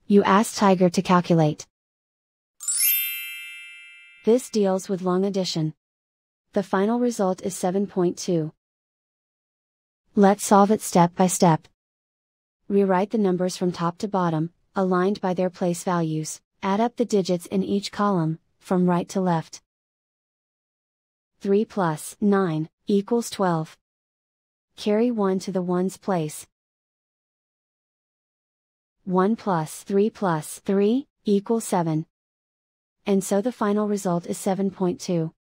You ask Tiger to calculate. This deals with long addition. The final result is 7.2. Let's solve it step by step. Rewrite the numbers from top to bottom, aligned by their place values. Add up the digits in each column, from right to left. 3 plus 9 equals 12. Carry 1 to the ones place. 1 plus 3 equals 7. And so the final result is 7.2.